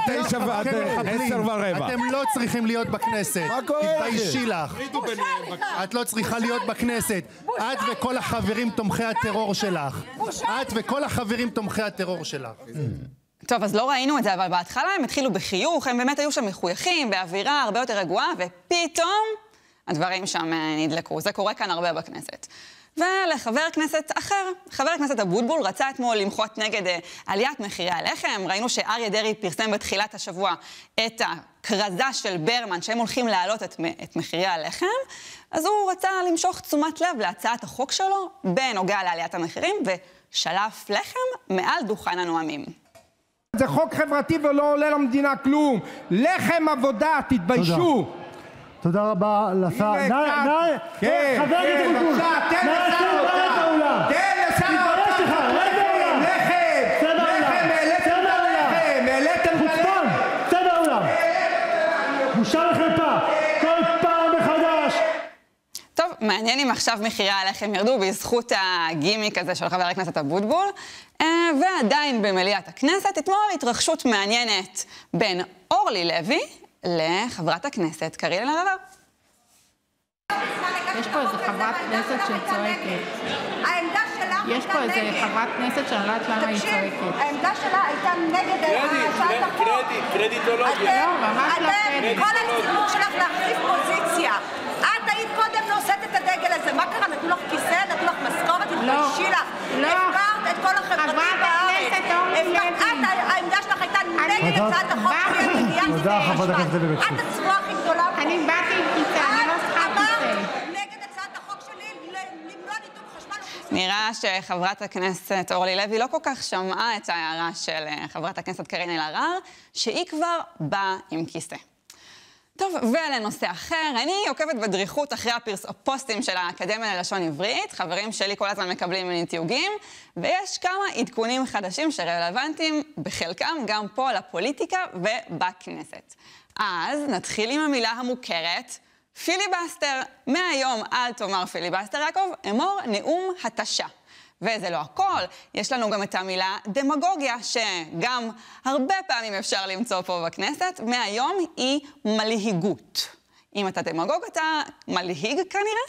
Speaker 12: אתם לא צריכים להיות בכנסת. תתביישי לך. את לא צריכה להיות בכנסת. את וכל החברים תומכי הטרור שלך. את וכל החברים תומכי הטרור שלך.
Speaker 10: טוב, אז לא ראינו את זה, אבל בהתחלה הם התחילו בחיוך, הם באמת היו שם מחויכים, באווירה הרבה יותר רגועה, ופתאום הדברים שם נדלקו. זה קורה כאן הרבה בכנסת. ולחבר כנסת אחר, חבר הכנסת אבוטבול רצה אתמול למחות נגד עליית מחירי הלחם. ראינו שאריה דרעי פרסם בתחילת השבוע את הכרזה של ברמן, שהם הולכים להעלות את, את מחירי הלחם, אז הוא רצה למשוך תשומת לב להצעת החוק שלו בנוגע לעליית המחירים, ושלף לחם מעל דוכן הנואמים.
Speaker 14: זה חוק חברתי ולא עולה למדינה כלום. לחם עבודה, תתביישו.
Speaker 15: תודה רבה לשר. כן, חבר הכנסת אבוטבול.
Speaker 14: תן לשר האוצר. תן לשר האוצר. לחם. לחם. העליתם את הלחם. העליתם את הלחם.
Speaker 15: צא מהאולם. בושה וחרפה. כל פעם מחדש.
Speaker 10: טוב, מעניין אם עכשיו מחירי הלחם ירדו בזכות הגימיק הזה של חבר הכנסת אבוטבול. ועדיין במליאת הכנסת, אתמול התרחשות מעניינת בין אורלי לוי לחברת הכנסת קארין אלהרר.
Speaker 16: יש פה איזה חברת כנסת שצועקת.
Speaker 17: העמדה שלה
Speaker 16: יש פה איזה חברת כנסת שאני לא יודעת למה היא צועקת.
Speaker 17: העמדה שלה הייתה נגד הצעת החוק.
Speaker 9: קרדיט, קרדיטולוגיה.
Speaker 16: לא, ממש לא קרדיט.
Speaker 17: כל הציבור שלך להחליף פוזיציה. את היית קודם נושאת את הדגל הזה. מה קרה? נתנו לך כיסא, נתנו לך משכורת, תתביישי לך. הפקרת את כל החברתים בארץ. העמדה שלך הייתה נגד הצעת החוק.
Speaker 15: תודה, חברת הכנסת לוי.
Speaker 17: את הצבועה הכי גדולה פה.
Speaker 16: אני באתי עם כיסא, אני לא צריכה כיסא.
Speaker 17: נגד הצעת החוק שלי למנוע ניתוק חשמל.
Speaker 10: נראה שחברת הכנסת אורלי לוי לא כל כך שמעה את ההערה של חברת הכנסת קארין אלהרר, שהיא כבר באה עם כיסא. טוב, ולנושא אחר, אני עוקבת בדריכות אחרי הפוסטים של האקדמיה ללשון עברית, חברים שלי כל הזמן מקבלים ממני תיוגים, ויש כמה עדכונים חדשים שרלוונטיים בחלקם גם פה לפוליטיקה ובכנסת. אז נתחיל עם המילה המוכרת, פיליבסטר. מהיום אל תאמר פיליבסטר יעקב, אמור נאום התשה. וזה לא הכל, יש לנו גם את המילה דמגוגיה, שגם הרבה פעמים אפשר למצוא פה בכנסת. מהיום היא מלהיגות. אם אתה דמגוג, אתה מלהיג כנראה.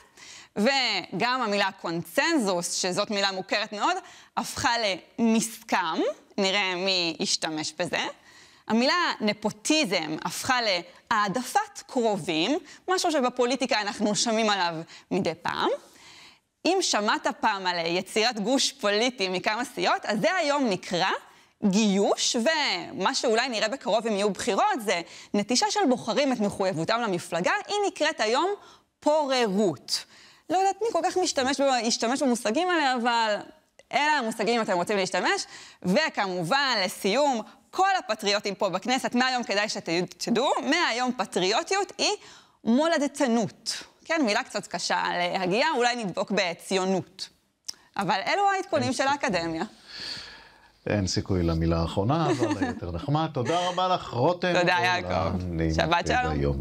Speaker 10: וגם המילה קונצנזוס, שזאת מילה מוכרת מאוד, הפכה למסכם. נראה מי ישתמש בזה. המילה נפוטיזם הפכה להעדפת קרובים, משהו שבפוליטיקה אנחנו שומעים עליו מדי פעם. אם שמעת פעם על יצירת גוש פוליטי מכמה סיעות, אז זה היום נקרא גיוש, ומה שאולי נראה בקרוב אם יהיו בחירות, זה נטישה של בוחרים את מחויבותם למפלגה, היא נקראת היום פוררות. לא יודעת מי כל כך משתמש, משתמש במושגים האלה, אבל אלה המושגים אם אתם רוצים להשתמש. וכמובן, לסיום, כל הפטריוטים פה בכנסת, מהיום כדאי שתדעו, מהיום פטריוטיות היא מולדתנות. כן, מילה קצת קשה להגיע, אולי נדבוק בציונות. אבל אלו העדכונים של האקדמיה.
Speaker 1: אין סיכוי למילה האחרונה, אבל יותר נחמד. תודה רבה לך, רותם.
Speaker 10: תודה, יעקב. שבת שלום.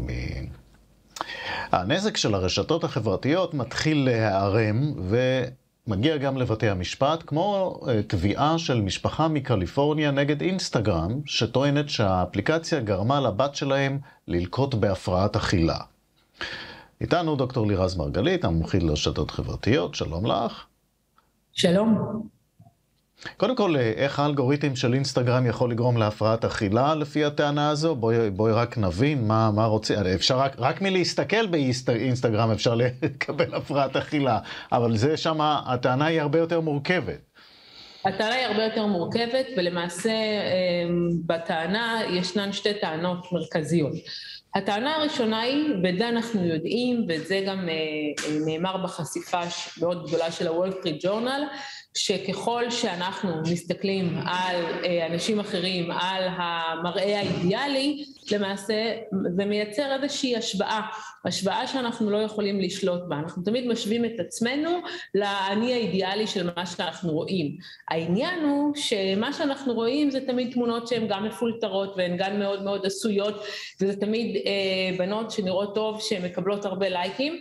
Speaker 1: הנזק של הרשתות החברתיות מתחיל להיערם, ומגיע גם לבתי המשפט, כמו תביעה של משפחה מקליפורניה נגד אינסטגרם, שטוענת שהאפליקציה גרמה לבת שלהם ללקות בהפרעת אכילה. איתנו דוקטור לירז מרגלית, המומחית לרשתות חברתיות. שלום לך.
Speaker 18: שלום.
Speaker 1: קודם כל, איך האלגוריתם של אינסטגרם יכול לגרום להפרעת אכילה לפי הטענה הזו? בואי, בואי רק נבין מה, מה רוצים. אפשר רק, רק מלהסתכל באינסטגרם אפשר לקבל הפרעת אכילה, אבל זה שם, הטענה היא הרבה יותר מורכבת.
Speaker 18: הטענה היא הרבה יותר מורכבת, ולמעשה בטענה ישנן שתי טענות מרכזיות. הטענה הראשונה היא, וזה אנחנו יודעים, וזה גם נאמר בחשיפה מאוד גדולה של ה-Wall Street Journal, שככל שאנחנו מסתכלים על אנשים אחרים, על המראה האידיאלי, למעשה זה מייצר איזושהי השוואה, השוואה שאנחנו לא יכולים לשלוט בה. אנחנו תמיד משווים את עצמנו לאני האידיאלי של מה שאנחנו רואים. העניין הוא שמה שאנחנו רואים זה תמיד תמונות שהן גם מפולטרות והן גם מאוד מאוד עשויות, וזה תמיד אה, בנות שנראות טוב, שהן מקבלות הרבה לייקים,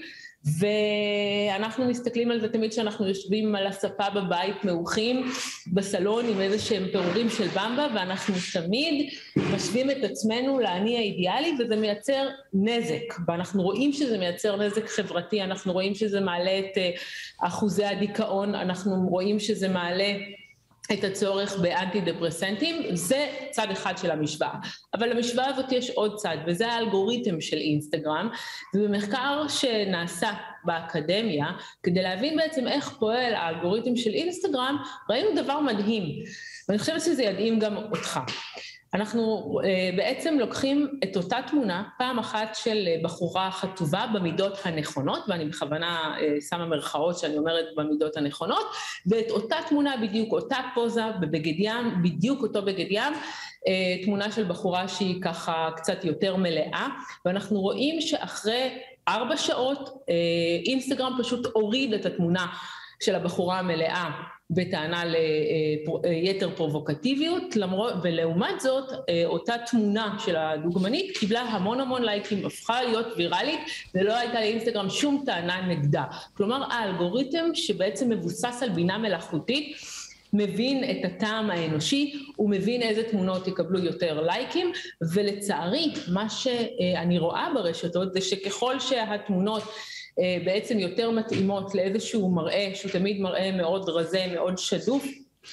Speaker 18: ואנחנו מסתכלים על זה תמיד שאנחנו יושבים על הספה בבית מאוחים בסלון עם איזה שהם פירורים של במבה, ואנחנו תמיד משווים את עצמנו לאני האידיאלי, וזה מייצר נזק, ואנחנו רואים שזה מייצר נזק חברתי, אנחנו רואים שזה מעלה את אחוזי הדיכאון, אנחנו רואים שזה מעלה את הצורך באנטי דפרסנטים. זה צד אחד של המשוואה. אבל למשוואה הזאת יש עוד צד, וזה האלגוריתם של אינסטגרם, ובמחקר שנעשה באקדמיה, כדי להבין בעצם איך פועל האלגוריתם של אינסטגרם, ראינו דבר מדהים, ואני חושבת שזה ידעים גם אותך. אנחנו בעצם לוקחים את אותה תמונה, פעם אחת של בחורה חטובה במידות הנכונות, ואני בכוונה שמה מרכאות שאני אומרת במידות הנכונות, ואת אותה תמונה בדיוק, אותה פוזה בבגד ים, בדיוק אותו בגד ים, תמונה של בחורה שהיא ככה קצת יותר מלאה, ואנחנו רואים שאחרי ארבע שעות אינסטגרם פשוט הוריד את התמונה של הבחורה המלאה, בטענה ליתר פרובוקטיביות, ולעומת זאת, אותה תמונה של הדוגמנית קיבלה המון המון לייקים, הפכה להיות ויראלית, ולא הייתה לאינסטגרם שום טענה נגדה. כלומר, האלגוריתם שבעצם מבוסס על בינה מלאכותית, מבין את הטעם האנושי, הוא מבין איזה תמונות יקבלו יותר לייקים, ולצערי, מה שאני רואה ברשתות זה שככל שהתמונות בעצם יותר מתאימות לאיזשהו מראה, שהוא תמיד מראה מאוד רזה, מאוד שדוף,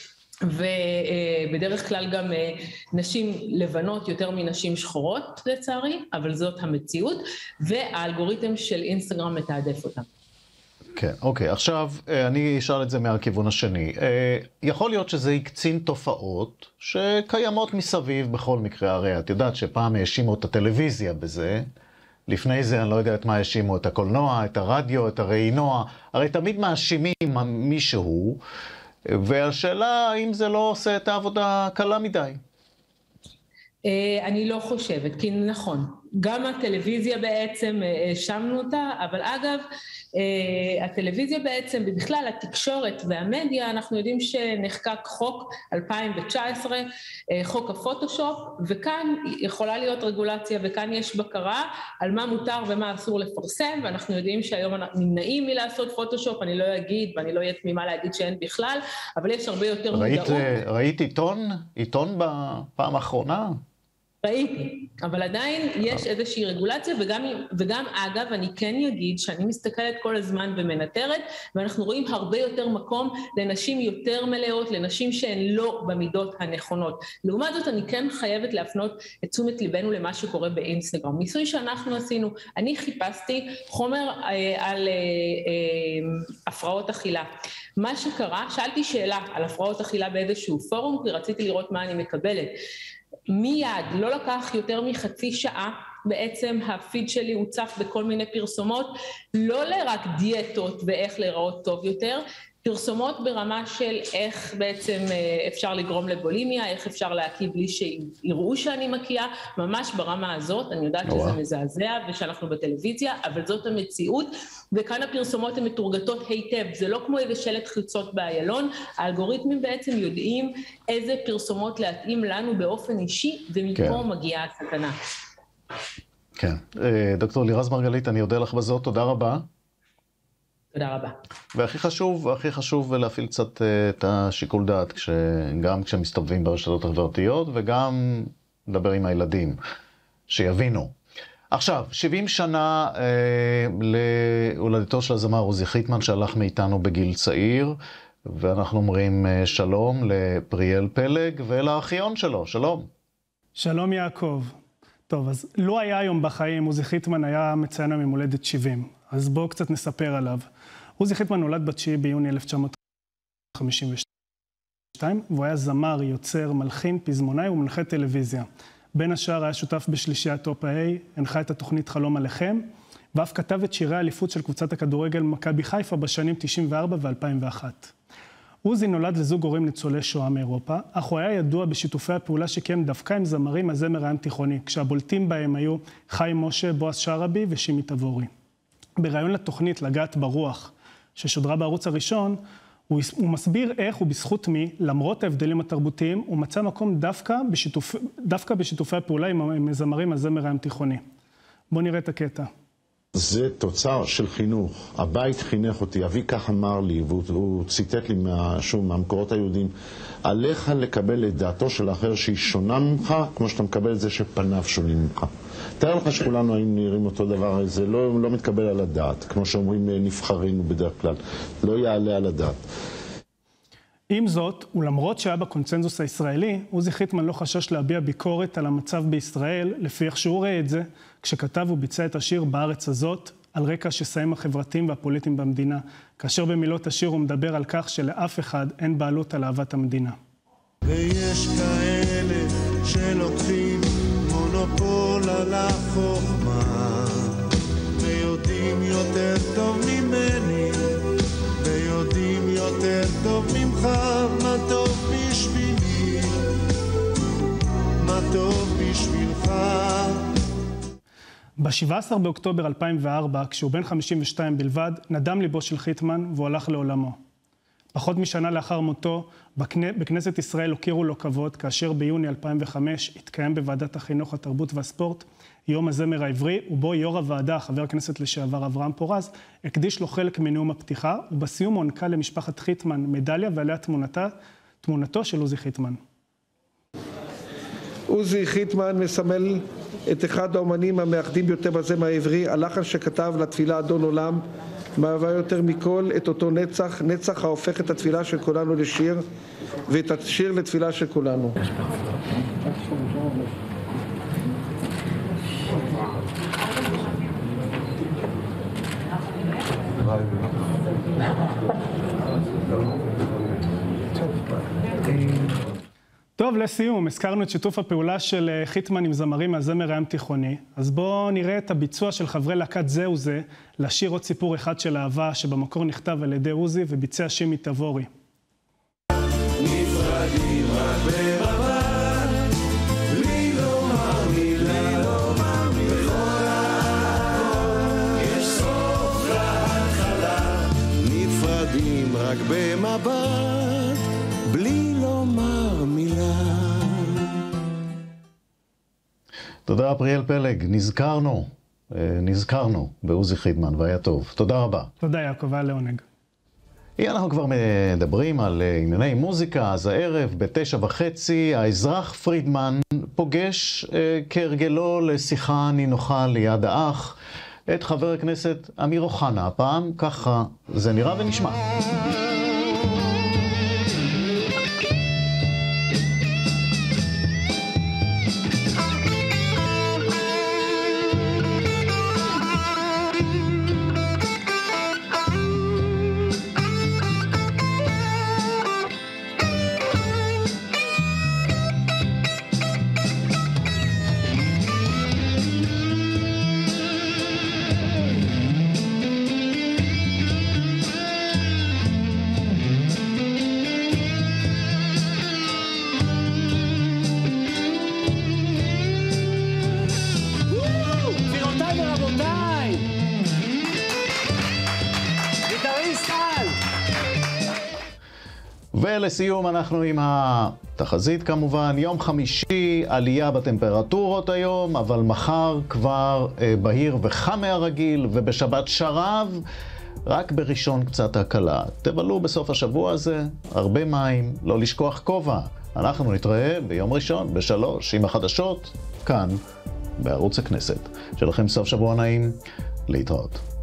Speaker 18: ובדרך כלל גם נשים לבנות יותר מנשים שחורות לצערי, אבל זאת המציאות, והאלגוריתם של אינסטגרם מתעדף אותם.
Speaker 1: כן, אוקיי. עכשיו, אני אשאל את זה מהכיוון השני. יכול להיות שזה יקצין תופעות שקיימות מסביב בכל מקרה. הרי את יודעת שפעם האשימו את הטלוויזיה בזה, לפני זה אני לא יודע את מה האשימו, את הקולנוע, את הרדיו, את הראינוע, הרי תמיד מאשימים מישהו, והשאלה האם זה לא עושה את העבודה קלה מדי.
Speaker 18: אני לא חושבת, כי נכון, גם הטלוויזיה בעצם האשמנו אותה, אבל אגב, הטלוויזיה בעצם, ובכלל התקשורת והמדיה, אנחנו יודעים שנחקק חוק אלפיים תשע עשרה, חוק הפוטושופ, וכאן יכולה להיות רגולציה, וכאן יש בקרה על מה מותר ומה אסור לפרסם, ואנחנו יודעים שהיום נמנעים מלעשות פוטושופ, אני לא אגיד, ואני לא אהיה תמימה להגיד שאין בכלל, אבל יש הרבה יותר
Speaker 1: ראית,
Speaker 18: מודעות.
Speaker 1: ראית עיתון? עיתון בפעם האחרונה?
Speaker 18: ראיתי, אבל עדיין יש איזושהי רגולציה, וגם, וגם אגב, אני כן אגיד שאני מסתכלת כל הזמן ומנטרת, ואנחנו רואים הרבה יותר מקום לנשים יותר מלאות, לנשים שהן לא במידות הנכונות. לעומת זאת, אני כן חייבת להפנות את תשומת ליבנו למה שקורה באינסטגרם. ניסוי שאנחנו עשינו, אני חיפשתי חומר אה, על אה, אה, הפרעות אכילה. מה שקרה, שאלתי שאלה על הפרעות אכילה באיזשהו פורום, כי רציתי לראות מה אני מקבלת. מיד, לא לקח יותר מחצי שעה, בעצם הפיד שלי הוצף בכל מיני פרסומות, לא לרק דיאטות ואיך להיראות טוב יותר, פרסומות ברמה של איך בעצם אפשר לגרום לבולימיה, איך אפשר להקיא בלי שיראו שאני מקיאה, ממש ברמה הזאת, אני יודעת שזה מזעזע ושאנחנו בטלוויזיה, אבל זאת המציאות, וכאן הפרסומות הן מתורגתות היטב, זה לא כמו איזה שלט חוצות באיילון, האלגוריתמים בעצם יודעים איזה פרסומות להתאים לנו באופן אישי, ומפה כן. מגיעה הסכנה.
Speaker 1: כן, דוקטור לירז מרגלית, אני אודה לך בזאת, תודה רבה.
Speaker 18: תודה רבה.
Speaker 1: והכי חשוב, הכי חשוב להפעיל קצת את השיקול דעת, גם כשמסתובבים ברשתות החברתיות, וגם לדבר עם הילדים, שיבינו. עכשיו, שבעים שנה אה, להולדתו של הזמר עוזי חיטמן, שהלך מאיתנו בגיל צעיר, ואנחנו אומרים שלום לפריאל פלג ולאחיון שלו. שלום.
Speaker 19: שלום יעקב. טוב, אז לא היה היום בחיים, עוזי חיטמן היה מציין היום הולדת שבעים. אז בואו קצת נספר עליו. עוזי חיטמן נולד בתשיעי ביוני אלף תשע מאות חמישים ושתיים, והוא היה זמר, יוצר, מלחין, פזמונאי ומנחה טלוויזיה. בין השאר היה שותף בשלישיית טופ איי, הנחה את התוכנית חלום עליכם, ואף כתב את שירי האליפות של קבוצת הכדורגל מכבי חיפה בשנים תשעים וארבע ו-אלפיים ואחת. עוזי נולד לזוג הורים ניצולי שואה מאירופה, אך הוא היה ידוע בשיתופי הפעולה שקיים דווקא עם זמרים הזמר הים תיכוני, כשהבולטים בהם היו חיים משה, בועז שרעבי ושימי תבורי. בראיון לתוכנית לגעת ברוח, ששודרה בערוץ הראשון, הוא, הוא מסביר איך ובזכות מי, למרות ההבדלים התרבותיים, הוא מצא מקום דווקא, בשיתופ, דווקא בשיתופי הפעולה עם, עם זמרים הזמר הים תיכוני. בואו נראה את הקטע.
Speaker 20: זה תוצר של חינוך. הבית חינך אותי, אבי כך אמר לי, והוא ציטט לי מה, שוב, מהמקורות היהודים, עליך לקבל את דעתו של האחר שהיא שונה ממך, כמו שאתה מקבל את זה שפניו שונים ממך. תאר לך שכולנו היינו נראים אותו דבר, זה לא, לא מתקבל על הדעת, כמו שאומרים נבחרינו בדרך כלל, לא יעלה על הדעת.
Speaker 19: עם זאת, ולמרות שהיה בקונצנזוס הישראלי, עוזי חיטמן לא חשש להביע ביקורת על המצב בישראל, לפי איך שהוא ראה את זה, כשכתב וביצע את השיר בארץ הזאת, על רקע השסעים החברתיים והפוליטיים במדינה, כאשר במילות השיר הוא מדבר על כך שלאף אחד אין בעלות על אהבת המדינה.
Speaker 21: ויש כאלה שלוקחים מונופול על החוכמה, ויודעים יותר טוב ממני, ויודעים יותר טוב ממך, מה טוב בשבילי, מה טוב בשבילך.
Speaker 19: ב-שבעה עשר באוקטובר אלפיים וארבע, כשהוא בן חמישים ושתיים בלבד, נדם ליבו של חיטמן והוא הלך לעולמו. פחות משנה לאחר מותו, בכנסת ישראל הוקירו לו כבוד, כאשר ביוני אלפיים וחמש התקיים בוועדת החינוך, התרבות והספורט יום הזמר העברי, ובו יו"ר הוועדה, חבר הכנסת לשעבר אברהם פורז, הקדיש לו חלק מנאום הפתיחה, ובסיום הוענקה למשפחת חיטמן מדליה, ועליה תמונתה, תמונתו של עוזי חיטמן.
Speaker 22: עוזי חיטמן מסמל את אחד האומנים המאחדים ביותר בזמר העברי, הלחן שכתב לתפילה אדון עולם, מהווה יותר מכל את אותו נצח, נצח ההופך את התפילה של כולנו לשיר, ואת השיר לתפילה של כולנו.
Speaker 19: טוב, לסיום, הזכרנו את שיתוף הפעולה של חיטמן עם זמרים מהזמר הים תיכוני, אז בואו נראה את הביצוע של חברי להקת זהו זה, לשיר עוד סיפור אחד של אהבה, שבמקור נכתב על ידי עוזי וביצע שימי תבורי.
Speaker 21: נפרדים רק במבט, בלי לומר מילה, בכל הכל יש סוף להתחלה. נפרדים רק במבט, בלי לומר מילה.
Speaker 1: תודה פריאל פלג, נזכרנו, נזכרנו בעוזי חיטמן והיה טוב. תודה רבה.
Speaker 19: תודה יעקב, היה לעונג.
Speaker 1: אנחנו כבר מדברים על ענייני מוזיקה, אז הערב בתשע וחצי האזרח פרידמן פוגש כהרגלו לשיחה נינוחה ליד האח את חבר הכנסת אמיר אוחנה. הפעם ככה זה נראה ונשמע. ולסיום אנחנו עם התחזית כמובן, יום חמישי עלייה בטמפרטורות היום, אבל מחר כבר אה, בהיר וחם מהרגיל, ובשבת שרב, רק בראשון קצת הקלה. תבלו בסוף השבוע הזה, הרבה מים, לא לשכוח כובע. אנחנו נתראה ביום ראשון בשלוש עם החדשות, כאן בערוץ הכנסת. שלכם סוף שבוע נעים, להתראות.